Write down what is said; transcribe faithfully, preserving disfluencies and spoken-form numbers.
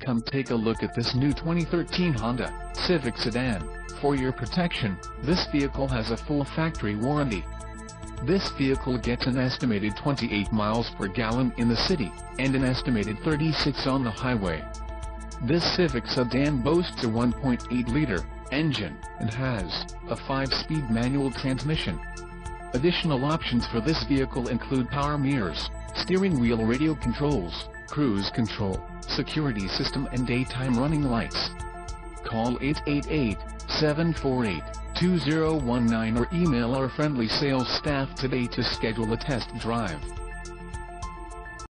Come take a look at this new twenty thirteen Honda Civic sedan. For your protection, this vehicle has a full factory warranty. This vehicle gets an estimated twenty-eight miles per gallon in the city, and an estimated thirty-six on the highway. This Civic sedan boasts a one point eight liter engine, and has a five speed manual transmission. Additional options for this vehicle include power mirrors, steering wheel radio controls, cruise control, security system and daytime running lights. Call eight eight eight, seven four eight, two zero one nine or email our friendly sales staff today to schedule a test drive.